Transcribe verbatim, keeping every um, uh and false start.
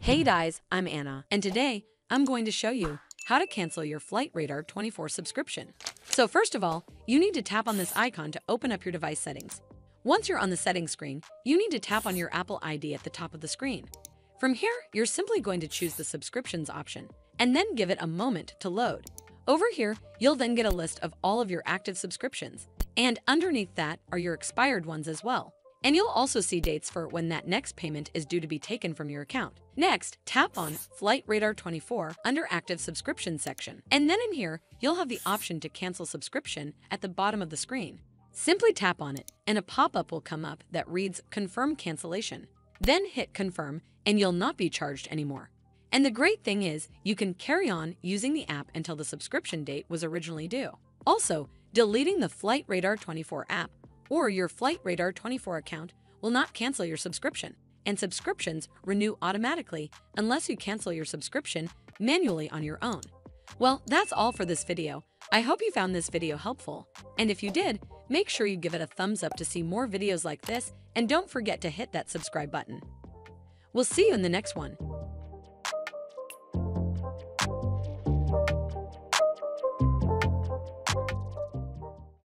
Hey guys, I'm Anna, and today I'm going to show you how to cancel your Flightradar twenty-four subscription. So first of all, you need to tap on this icon to open up your device settings. Once you're on the settings screen, you need to tap on your Apple I D at the top of the screen. From here, you're simply going to choose the subscriptions option and then give it a moment to load. Over here, you'll then get a list of all of your active subscriptions, and underneath that are your expired ones as well. And you'll also see dates for when that next payment is due to be taken from your account. Next, tap on Flightradar twenty-four under Active Subscription section. And then in here, you'll have the option to cancel subscription at the bottom of the screen. Simply tap on it, and a pop-up will come up that reads Confirm Cancellation. Then hit Confirm, and you'll not be charged anymore. And the great thing is, you can carry on using the app until the subscription date was originally due. Also, deleting the Flightradar twenty-four app or your Flightradar twenty-four account will not cancel your subscription, and subscriptions renew automatically unless you cancel your subscription manually on your own. Well, that's all for this video. I hope you found this video helpful, and if you did, make sure you give it a thumbs up to see more videos like this, and don't forget to hit that subscribe button. We'll see you in the next one.